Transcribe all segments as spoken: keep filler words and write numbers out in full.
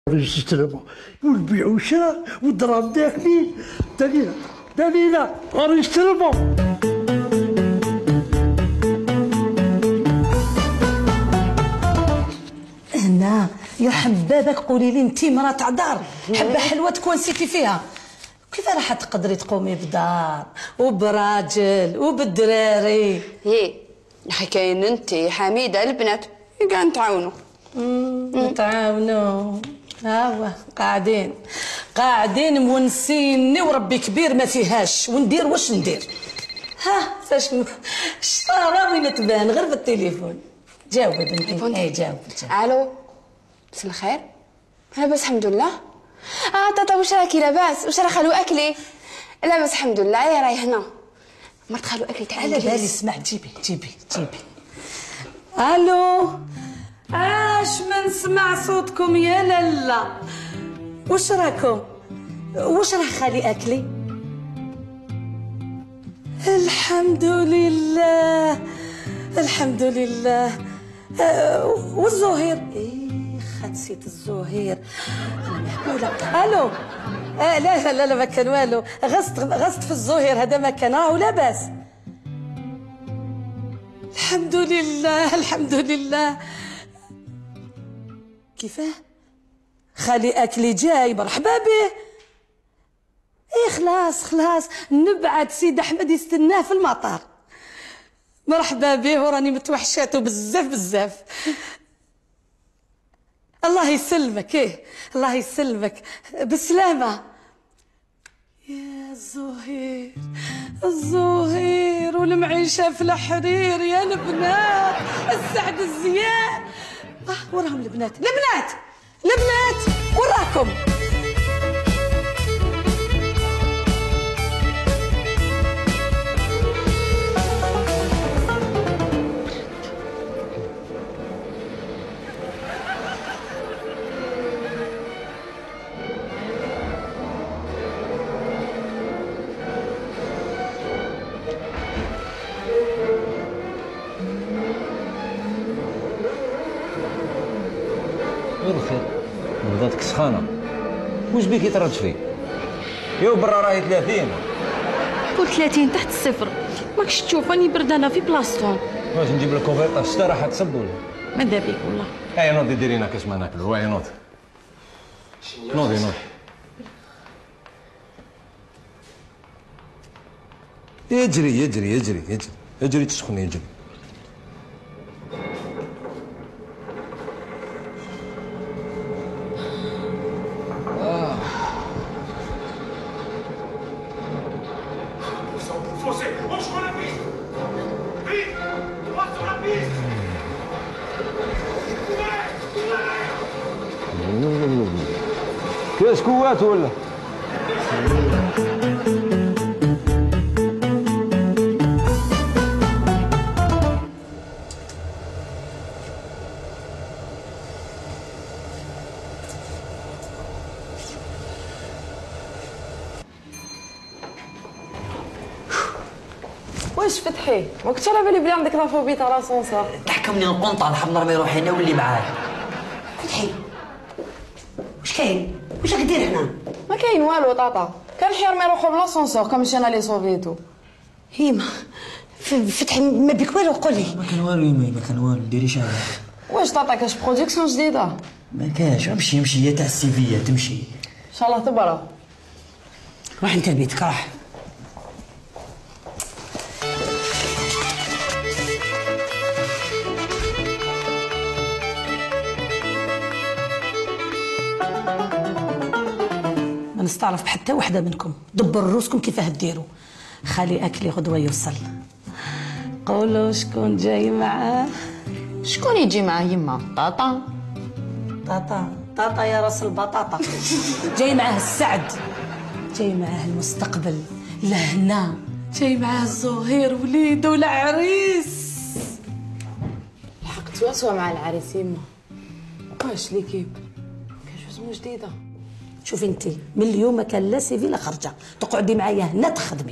السينما والبيع والشراء والدراهم داخلين. دليلة دليلة غادي السينما. أنا يا حبابك قولي لي انتي مرا تاع دار حبه حلوه تكون سيتي فيها، كيف راح تقدري تقومي بدار وبراجل وبالدراري؟ هي حي كاين انتي حميده البنات كاع نتعاونوا. نتعاونوا ها هو قاعدين قاعدين مونسيني وربي كبير ما فيهاش، وندير واش ندير؟ ها فاش الشطاره وين تبان غير بالتليفون. جاوبي بنتي. اي جاوب. الو مساء الخير. لاباس الحمد لله. اه طاطا واش راكي لاباس؟ واش راه خالو اكلي؟ لاباس الحمد لله. اي راهي هنا مرت خالو اكلي تاع على بالي. اسمع جيبي جيبي جيبي. الو عاش ما نسمع صوتكم يا لالا. واش راكم؟ واش راه خالي اكلي؟ الحمد لله الحمد لله. أه والزهير ايه خدسيت الزهير انا مهبوله. الو آه لا لا لا ما كان والو، غصت غصت في الزهير هذا ما كان راهو لاباس. الحمد لله الحمد لله. كيفاه؟ خالي اكلي جاي مرحبا به. ايه خلاص خلاص نبعت سيد احمد يستناه في المطار. مرحبا به وراني متوحشاته بزاف بزاف. الله يسلمك. ايه الله يسلمك بالسلامة يا الزهير. الزهير والمعيشة في الحرير يا البنات السعد الزيان. اه وراهم البنات البنات البنات وراكم. غير الخير ورداتك سخانه. واش بيك يطرد فيه؟ يو برا راهي ثلاثين. قول ثلاثين تحت الصفر. ماكش تشوف راني بردانه في بلاصتهم. واش نجيب لك كوفيطه شتا راح تصب ولا؟ ماذا بيك والله. اي نوضي ديري لنا كاش ما ناكلو. واي نوضي نوضي نوضي. يجري يجري يجري يجري يجري تسخن يجري. كاش كوات ولا؟ واش فتحي؟ ما كنتش على بالي بلي عندك لافوبي تاع لاسونسور. تحكمني القنطه الحمر ما يروح هنا واللي معاه. فتحي واش كاين؟ واش راك دير هنا؟ ما كاين والو طاطا، كان حير ما يروحوا للاسونسور كم مشينا لي صوفيتو. هيما فتحي ما بك والو قولي. ما كان والو يما ما كان والو ديري شي حاجه. واش طاطا كاش برودكسيون جديده؟ ما كاش امشي امشي هي تاع السيفيه تمشي ان شاء الله تبرا. روح انت لبيتك راح. ما نستعرف بحتى وحده منكم. دبروا روسكم كيفاه ديروا. خالي اكلي غدوه يوصل. قولوا شكون جاي معاه؟ شكون يجي معاه يما؟ طاطا. طاطا طاطا يا راس البطاطا. جاي معاه السعد، جاي معاه المستقبل لهنا، جاي معاه الزهير وليده والعريس. الحق تواسوا مع العريس يما. واش ليكيب كاش اسمو جديده. شوفي انت من اليوم ما كان لا سيفي لا خرجه، تقعدي معايا هنا تخدمي.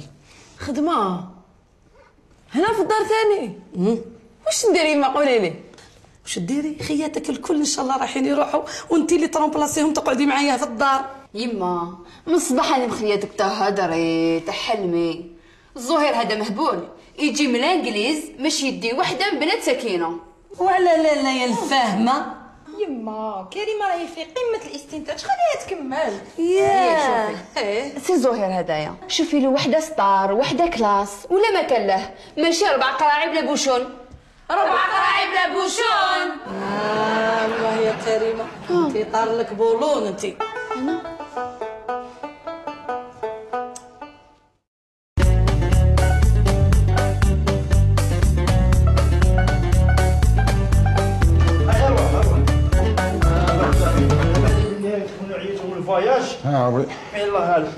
خدمه هنا في الدار ثاني؟ واش ندير يما قولي لي؟ واش ديري خياتك الكل ان شاء الله رايحين يروحوا وانت اللي ترومبلاسيهم تقعدي معايا في الدار. يما من الصباح انا مخليتك تهضري تحلمي. الظهير هذا مهبول يجي من الانجليز باش يدي وحده من بنات سكينه. وعلى لا لا يا الفاهمه يما كريمه راهي في قمه الاستنتاج، خليها تكمل. ياه سي زهير هدايا شوفي له وحده ستار وحده كلاس ولا ما كان له، ماشي ربع قراعي بلا بوشون. ربع قراعي بلا بوشون. آه والله يا كريمه انت طار لك بولون انت. انا الفواياج. اه وي. يلا هلا.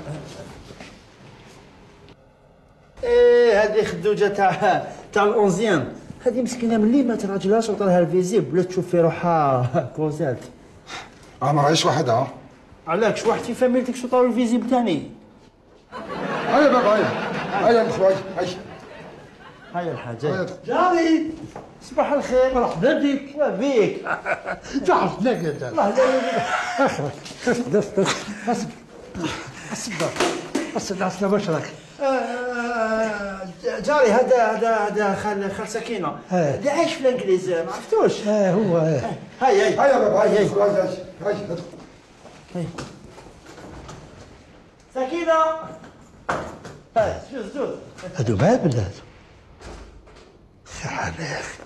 ايه هذه خدوجه تاع تاع الاونزيام، هذه مسكينه ملي ما تراجلهاش وطلعها الفيزيب ولا تشوف في روحها كوزات. اه ما غايش وحدها. علاك شو واحد في فاميلتك شو طاو الفيزيب ثاني؟ هيا بابا هيا هيا الخواج هيا هيا الحاجه. جاري صباح الخير. مرحبا بك. وبيك. تعرفنا كذا. الله لا اخرج اصبر اصبر اصبر اصبر واش راك؟ جاري هذا هذا هذا خال خال سكينه اللي عايش في الانجليز ما عرفتوش. اه هو اه. هيا هيا هيا بابا هيا الخواج هيا هيا هيا سكينه. هاي شوف زوز هادو بابل هادو. شحال يا اخي.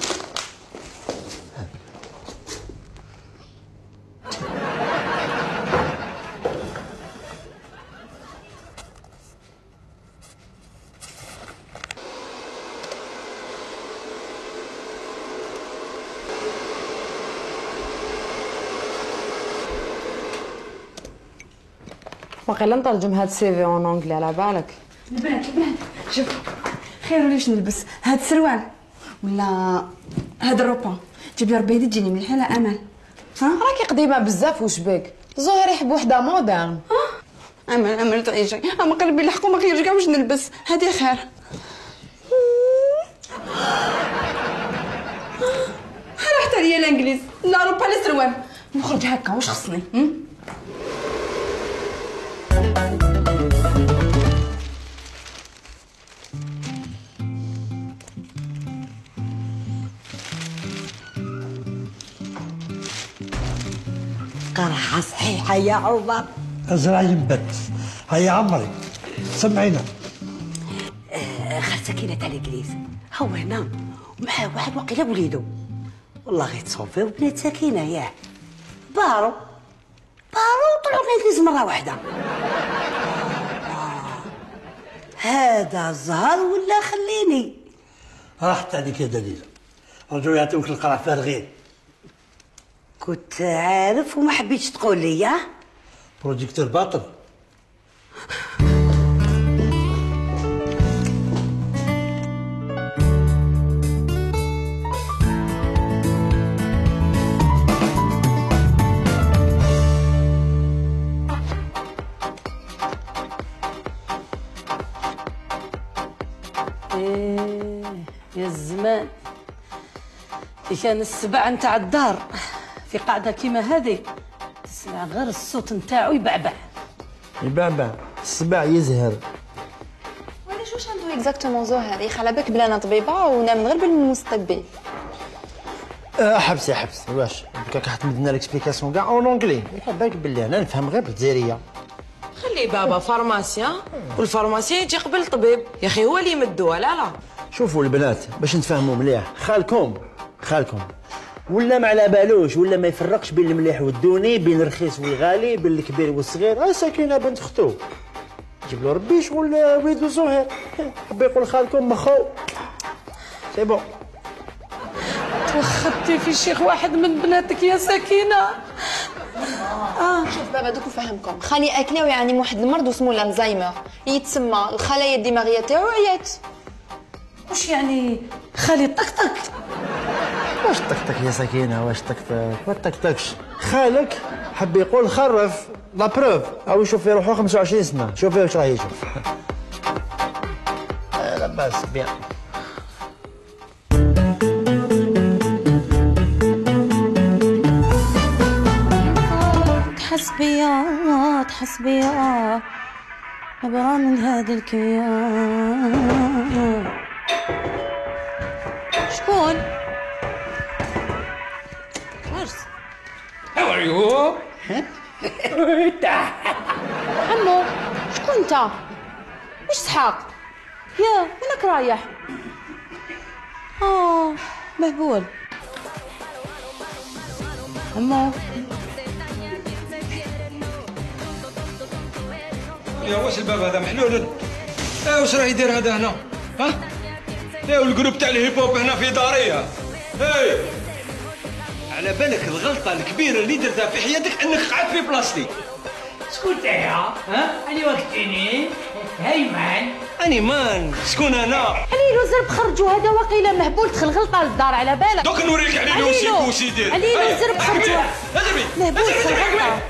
واقيلا نترجم هاد السيفي اون اونجلي على بالك. البنات البنات شوفوا خير وليش نلبس هاد السروال ولا هاد الروبون؟ جيب لي ربي يدي تجيني مليحه لا امل. ها راكي قديمه بزاف وش بك؟ الظهير يحب وحده مودرن. امل امل تعيشي اما قلبي لحقوا ما خيرش كاع واش نلبس هادي خير. راحت عليا الانجليز لا روبا لا سروال نخرج هكا واش خصني؟ قرحه صحيحه يا عمر. ازرع ينبت. هيا عمري سمعينا. آه خال سكينه تاع الانجليز هو هنا ومعاه واحد وقيله وليدو، والله غير تصوفي وبنات سكينه ياه بارو بارو طلعوا الانجليز مره واحده. آه. هذا الزهر ولا خليني. راحت عليك يا دليل. رجعوا يعطيوك القرع فارغين. كنت عارف وما حبيتش تقول لي. ياه بروجيكتور باطل. ايه يا الزمان كي كان السبع نتاع الدار في قاعده كيما هذه تسمع غير الصوت نتاعو يبعبع يبعبع السبع يزهر. وعلاش واش عنده اكزاكتومون زهير يخلى بالك بلا انا طبيبه ونام غير بالمستقبل. أه حبسي حبسي واش هكاك حتمد لنا ليكسبليكاسيون كاع اون اونجلي. بالك بلي انا نفهم غير بالجزائريه. خلي بابا فارماسيان والفارماسيان يجي قبل الطبيب يا اخي هو اللي يمدوها. لا لا شوفوا البنات باش نتفاهموا مليح، خالكم خالكم ولا ما على بالوش ولا ما يفرقش بين المليح والدوني، بين الرخيص والغالي، بين الكبير والصغير. ها سكينه بنت اختو جيب له ربي شغل وليدو زهير حب يقول خالكم مخو سي بون. توخدتي في شيخ واحد من بناتك يا سكينه. اه شوف بابا دوك نفهمكم خالي اكلاو يعني واحد المرض اسمه الالزايمر يتسمى الخلايا الدماغيه تاعو عيات. واش يعني خالي طقطق؟ واش طقطق يا سكينه واش طقطق؟ ما طقطقش، خالك حب يقول خرف لا بروف او يشوف في روحو خمسة وعشرين سنه. شوفي واش راه يشوف. لاباس بيان. تحس بيا تحس بيا عبرة من هذا الكيان. شكون؟ عرس. How are you? عمو شكون انت؟ واش اسحاق؟ يا وينك رايح؟ اه مهبول. عمو يا واش الباب هذا محلول؟ اه واش راه يدير هذا هنا؟ ها؟ يا والجروب تاع الهيب هوب هنا في دارية. هاي على بالك الغلطة الكبيرة اللي درتها في حياتك انك قعدت في بلاصتي. شكون تايا؟ ها؟ أني وقتيني؟ هيمان. أني مان، شكون أنا؟ عليلو زرب خرجوا هذا واقيلا مهبول دخل غلطة للدار على بالك. دوك نوريك عليلو وش وش يدير. عليلو زرب خرجوا. مهبول دخل غلطة.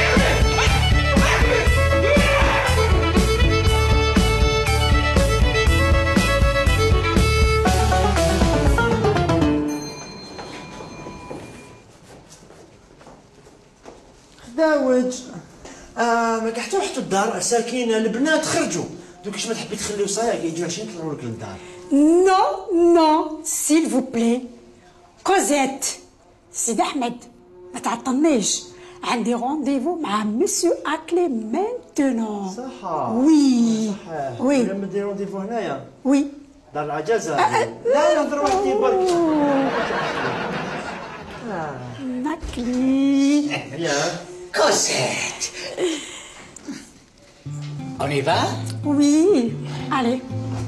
داوج آه ما قحتوا حتى الدار ساكين البنات خرجوا دوك اش ما تحبي تخليو صايع يجوا عشان يطلعوا لك للدار. نو نو سيل فو بلي كوزيت. سيدي احمد ما تعطلنيش عندي رونديفو مع مسيو اكلي مانتونون. صح وي صح وي لما ندير رونديفو هنايا وي دار العجازه. لا نهضر وحدي برك. ناكلي يا كوزيت. On y va? وي علي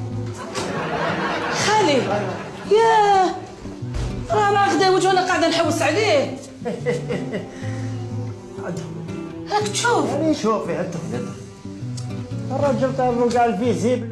خالي. ياه راه ما غداوج وانا قاعده نحوس عليه. راك تشوف. يعني شوفي هاتف هاتف الراجل تاع الرقع الفيزيبل.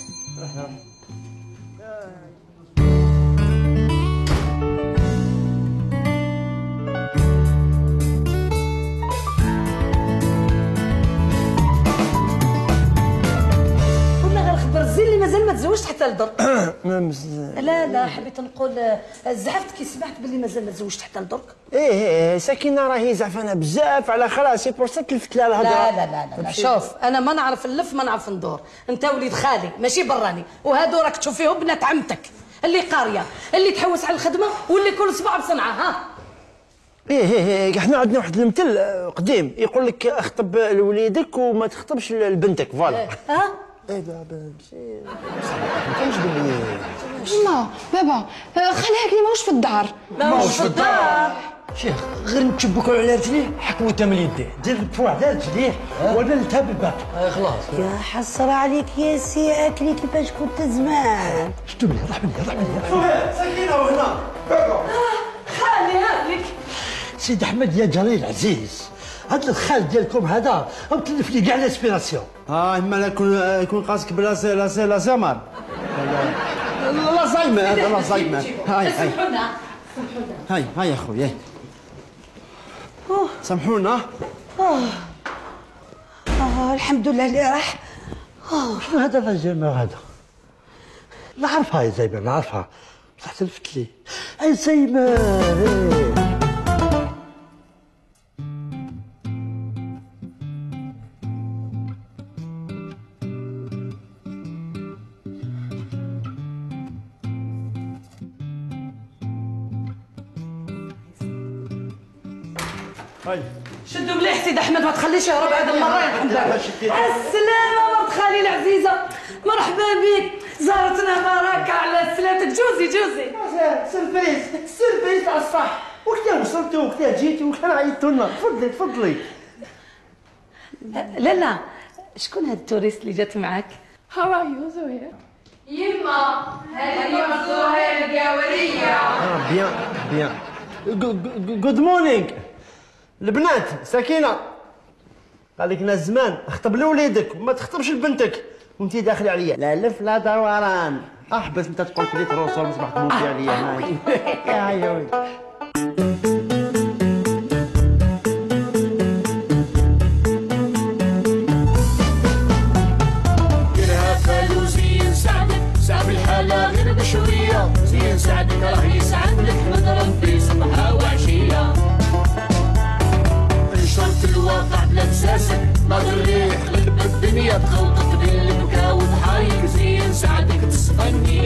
مازال ما تزوجت حتى لدرك. لا لا حبيت نقول زعفت كي سمعت باللي مازال ما تزوجت حتى لدرك. ايه ايه ساكنه راهي زعفانه بزاف على خلاص سي بور سا تلفت لها الهضره. لا لا لا, لا, لا. شوف انا ما نعرف نلف ما نعرف ندور. انت وليد خالي ماشي براني وهادو راك تشوف فيهم بنات عمتك اللي قاريه اللي تحوس على الخدمه واللي كل صباع بصنعه. ها ايه ايه ايه احنا عندنا واحد المثل قديم يقول لك اخطب لوليدك وما تخطبش لبنتك. فوالا ها ايه بابا ماشي مش باللي ماما بابا خليها كلي ماهوش في الدار. ماهوش في الدار شيخ غير نتشبكوا على رجليه حكموا تم يديه دير البوا على رجليه ولا نتهب الباب. خلاص يا حسرة عليك يا سي اكلي كيفاش كنت زمان. شتو بلي رحمني رحمني ساكنه وهنا خالي هاك سيدي احمد يا جليل عزيز هذا الخال ديالكم هذا او تلف لي كاع لاسبيراسيون. اه اما يكون يكون قاسك بلا سي لا سي لا زمر لا صايمه هذا لا صايمه. هاي هاي هاي هاي يا خويا سامحونا. اه اه الحمد لله اللي راح. اه شنو هذا الرجل هذا؟ نعرفها يا زيمه نعرفها بصح تلفت لي. اي زيمه هاي شدوا مليح سيدي احمد ما تخليش يهرب هذا المره يا حمد. السلامه مرت خالي العزيزه مرحبا بك زارتنا بركه على سلامتك. جوزي جوزي سربريز سربريز على الصح. وقتها وصلتوا وقتها جيتوا وكان عيطتوا لنا. تفضلي تفضلي. لا لا شكون هاد التوريست اللي جات معاك؟ هاو ار يو زهير؟ يما هذه مصلوها القاوريه. اه بيان بيان. جود مورنينغ البنات ساكنه. قال لك ناس زمان اخطب لوليدك وما تخطبش لبنتك وانتي داخله عليا لا لف لا دوران. احبس انت تقول لي تروسول مصباح تموتي عليا هنايا. يا ويلي ديرها فالو زين سعدك صعب الحالة غير بشوية زين سعدك راه يسعد لك من ربي صبحة وعشية. انشرت الواقع الدنيا تخلطت بين البكا والضحايك زين سعدك تسقني